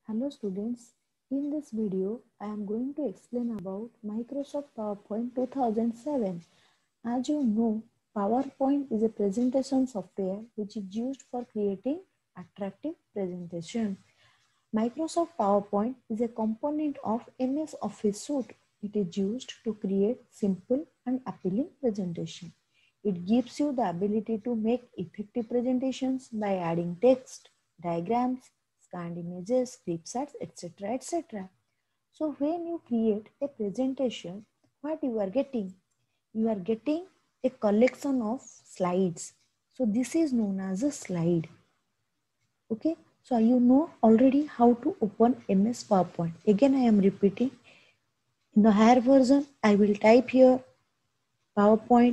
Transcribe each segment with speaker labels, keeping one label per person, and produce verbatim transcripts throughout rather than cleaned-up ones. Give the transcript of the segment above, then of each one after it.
Speaker 1: Hello students, in this video I am going to explain about Microsoft PowerPoint two thousand seven. As you know, PowerPoint is a presentation software which is used for creating attractive presentation. Microsoft PowerPoint is a component of M S Office suite. It is used to create simple and appealing presentation. It gives you the ability to make effective presentations by adding text, diagrams, scanned images, flipcharts, et cetera et cetera. So when you create a presentation, what you are getting? You are getting a collection of slides. So this is known as a slide. Okay, so you know already how to open M S PowerPoint. Again, I am repeating. In the higher version, I will type here PowerPoint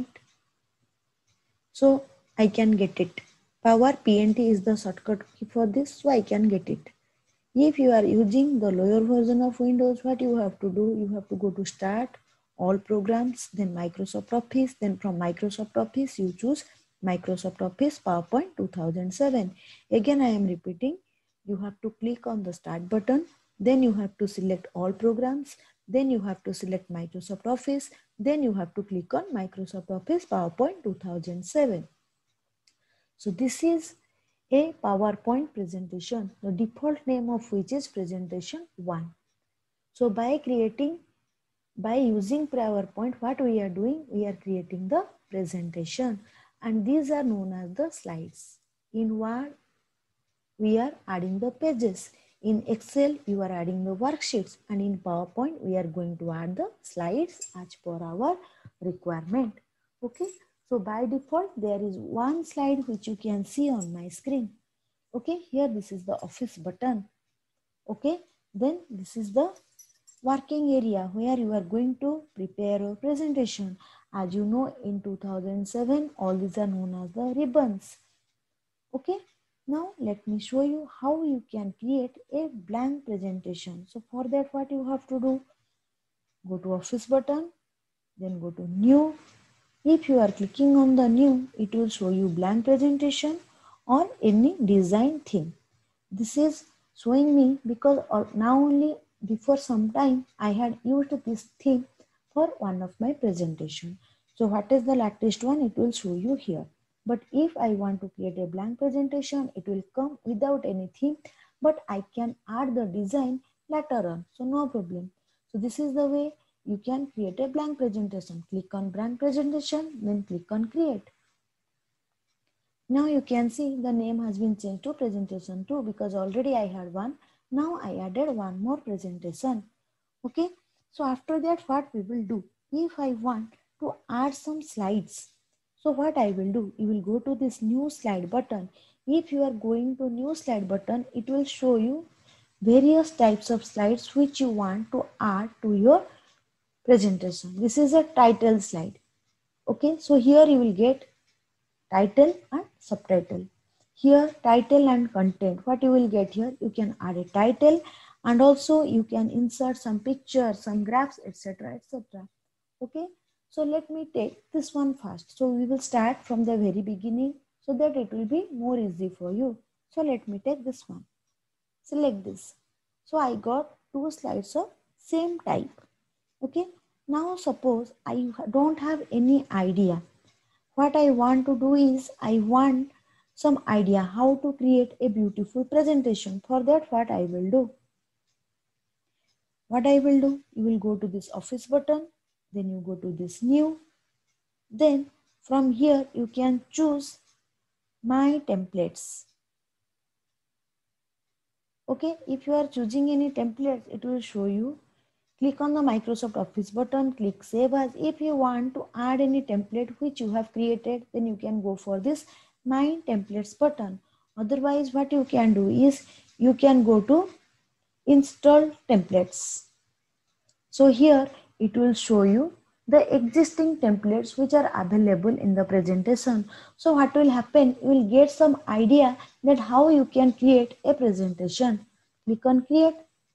Speaker 1: so I can get it. Power P N T is the shortcut key for this, so I can get it. If you are using the lower version of Windows, what you have to do? You have to go to Start, All Programs, then Microsoft Office. Then from Microsoft Office, you choose Microsoft Office PowerPoint two thousand seven. Again, I am repeating. You have to click on the Start button. Then you have to select All Programs. Then you have to select Microsoft Office. Then you have to click on Microsoft Office PowerPoint two thousand seven. So this is a PowerPoint presentation, the default name of which is presentation one. So by creating, by using PowerPoint, what we are doing? We are creating the presentation, and these are known as the slides. In Word, we are adding the pages. In Excel, you are adding the worksheets, and in PowerPoint, we are going to add the slides as per our requirement. Okay. So by default, there is one slide which you can see on my screen. Okay, here this is the office button. Okay, then this is the working area where you are going to prepare your presentation. As you know, in two thousand seven, all these are known as the ribbons. Okay, now let me show you how you can create a blank presentation. So for that, what you have to do? Go to office button, then go to new. If you are clicking on the new, it will show you blank presentation or any design theme. This is showing me because now only before some time I had used this theme for one of my presentation. So what is the latest one? It will show you here. But if I want to create a blank presentation, it will come without any theme, but I can add the design later on. So no problem. So this is the way you can create a blank presentation. Click on blank presentation, then click on create. Now you can see the name has been changed to presentation two because already I had one. Now I added one more presentation. Okay. So after that, what we will do? If I want to add some slides, so what I will do? You will go to this new slide button. If you are going to new slide button, it will show you various types of slides which you want to add to your presentation. This is a title slide. Okay, so here you will get title and subtitle. Here title and content. What you will get here? You can add a title and also you can insert some pictures, some graphs, et cetera et cetera. Okay, so let me take this one first. So we will start from the very beginning so that it will be more easy for you. So let me take this one. Select this. So I got two slides of same type. Okay, now suppose I don't have any idea. What I want to do is I want some idea how to create a beautiful presentation. For that, what I will do? What I will do? You will go to this office button, then you go to this new. Then from here you can choose my templates. Okay, if you are choosing any templates, it will show you. Click on the Microsoft Office button, click Save As. If you want to add any template which you have created, then you can go for this My Templates button. Otherwise, what you can do is you can go to Install Templates. So here it will show you the existing templates which are available in the presentation. So what will happen? You will get some idea that how you can create a presentation. Click on Create.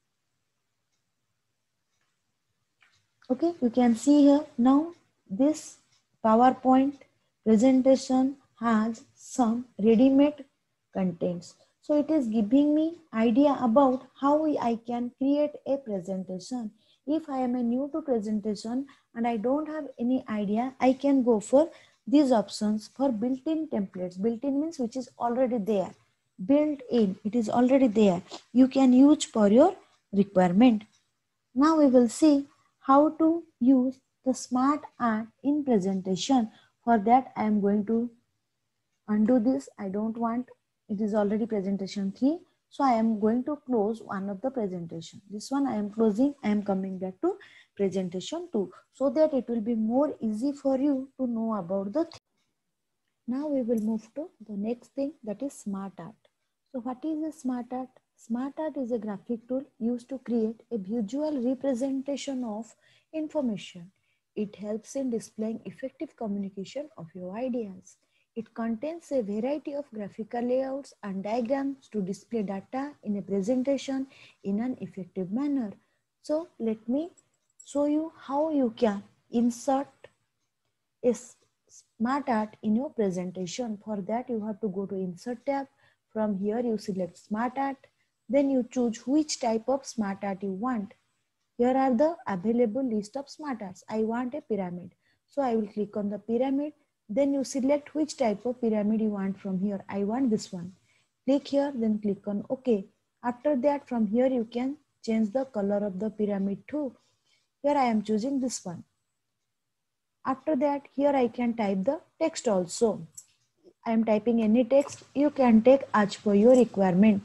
Speaker 1: Okay, you can see here now this PowerPoint presentation has some ready-made contents. So So it is giving me idea about how I can create a presentation. If I am a new to presentation and I don't have any idea, I can go for these options for built-in templates. Built-in means which is already there. Built-in, it is already there. You can use for your requirement. Now we will see how to use the smart art in presentation. For that I am going to undo this. I don't want, it is already presentation three. So I am going to close one of the presentation. This one I am closing. I am coming back to presentation two so that it will be more easy for you to know about the thing. Now we will move to the next thing, that is smart art. So what is a smart art? Smart art is a graphic tool used to create a visual representation of information. It helps in displaying effective communication of your ideas. It contains a variety of graphical layouts and diagrams to display data in a presentation in an effective manner. So let me show you how you can insert a smart art in your presentation. For that you have to go to insert tab. From here you select smart art. Then you choose which type of smart art you want. Here are the available list of smart arts. I want a pyramid. So I will click on the pyramid. Then you select which type of pyramid you want from here. I want this one. Click here, then click on OK. After that, from here you can change the color of the pyramid too. Here I am choosing this one. After that, here I can type the text also. I am typing any text. You can take as per your requirement.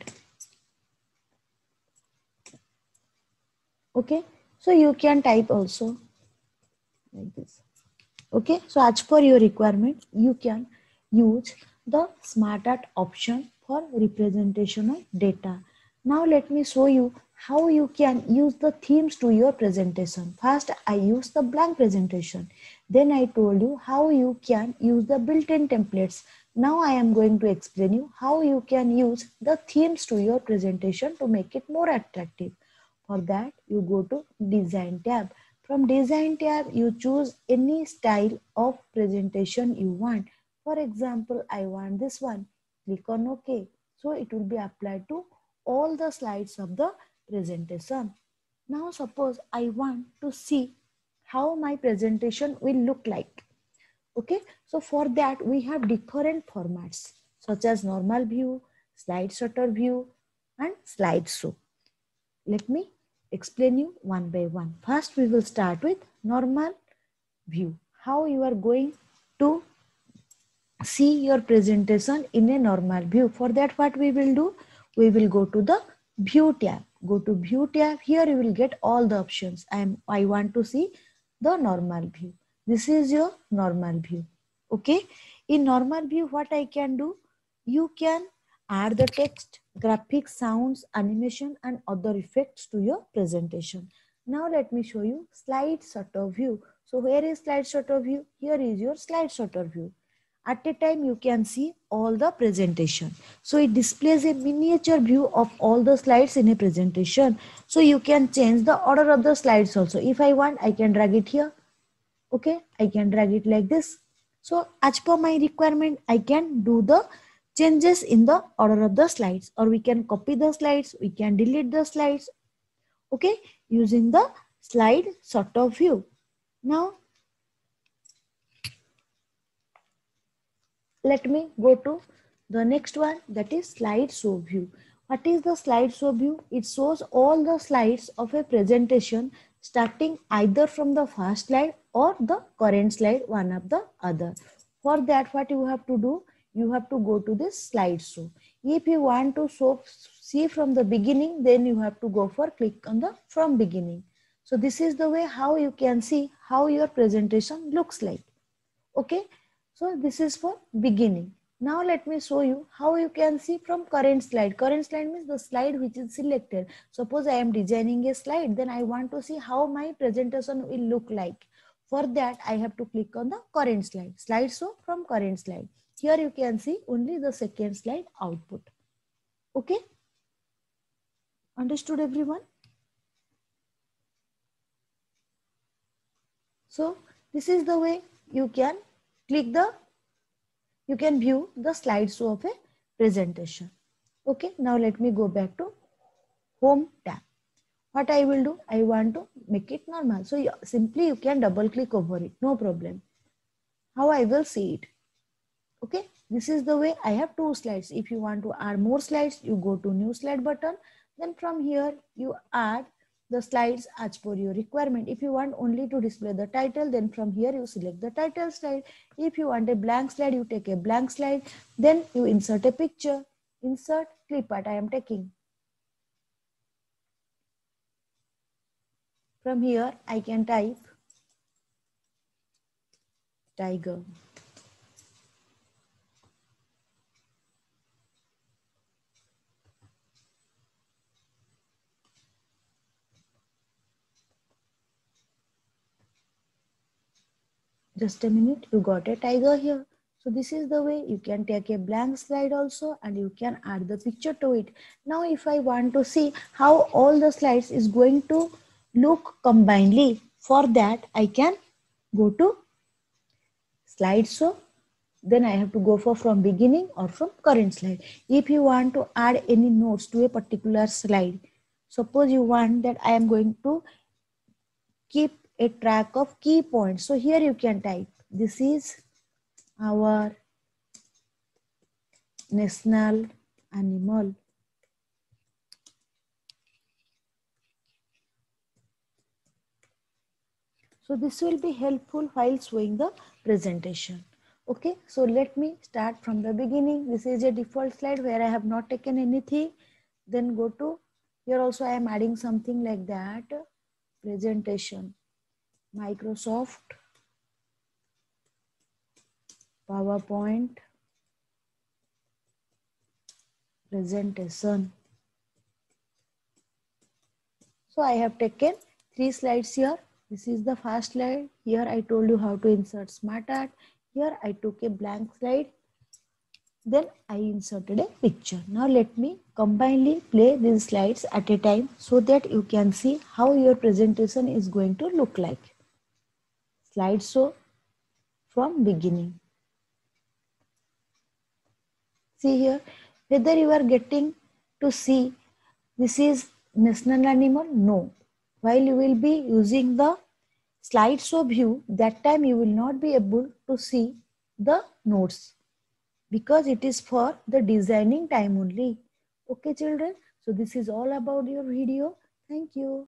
Speaker 1: Okay, so you can type also like this. Okay, so as per your requirement, you can use the smart art option for representation of data. Now let me show you how you can use the themes to your presentation. First, I use the blank presentation. Then I told you how you can use the built-in templates. Now I am going to explain you how you can use the themes to your presentation to make it more attractive. For that, you go to Design tab. From Design tab, you choose any style of presentation you want. For example, I want this one. Click on OK. So it will be applied to all the slides of the presentation. Now suppose I want to see how my presentation will look like. Okay, so for that we have different formats such as normal view, slide shutter view and slideshow. Let me explain you one by one. First we will start with normal view. How you are going to see your presentation in a normal view. For that what we will do? We will go to the view tab. Go to view tab. Here you will get all the options. I am I want to see the normal view. This is your normal view. Okay. In normal view, what I can do? You can add the text, graphics, sounds, animation and other effects to your presentation. Now let me show you slide shutter view. So where is slide shutter view? Here is your slide shutter view. At a time you can see all the presentation. So it displays a miniature view of all the slides in a presentation. So you can change the order of the slides also. If I want, I can drag it here. Okay, I can drag it like this. So as per my requirement, I can do the changes in the order of the slides, or we can copy the slides, we can delete the slides. Okay, using the slide shutter view. Now let me go to the next one, that is slideshow view. What is the slideshow view? It shows all the slides of a presentation starting either from the first slide or the current slide, one of the other. For that, what you have to do? You have to go to this slideshow. If you want to show, see from the beginning, then you have to go for click on the from beginning. So this is the way how you can see how your presentation looks like. Okay. So this is for beginning. Now let me show you how you can see from current slide. Current slide means the slide which is selected. Suppose I am designing a slide, then I want to see how my presentation will look like. For that, I have to click on the current slide. Slideshow from current slide. Here you can see only the second slide output. Okay? Understood everyone? So this is the way you can click the, you can view the slideshow of a presentation. Okay, now let me go back to home tab. What I will do, I want to make it normal. So you, simply you can double click over it, no problem. How I will see it. Okay, this is the way. I have two slides. If you want to add more slides, you go to new slide button. Then from here, you add the slides as per your requirement. If you want only to display the title, then from here you select the title slide. If you want a blank slide, you take a blank slide. Then you insert a picture. Insert clip art I am taking. From here, I can type tiger. Just a minute, you got a tiger here. So this is the way you can take a blank slide also and you can add the picture to it. Now if I want to see how all the slides is going to look combinedly, for that I can go to slideshow. Then I have to go for from beginning or from current slide. If you want to add any notes to a particular slide, suppose you want that I am going to keep a track of key points. So here you can type, this is our national animal. So this will be helpful while showing the presentation. Okay, so let me start from the beginning. This is a default slide where I have not taken anything. Then go to, here also I am adding something like that. Presentation, Microsoft PowerPoint presentation. So I have taken three slides here. This is the first slide. Here I told you how to insert smart art. Here I took a blank slide. Then I inserted a picture. Now let me combinedly play these slides at a time so that you can see how your presentation is going to look like. Slideshow from beginning. See here, whether you are getting to see this is national animal, no. While you will be using the slideshow view, that time you will not be able to see the notes because it is for the designing time only. Okay children, so this is all about your video. Thank you.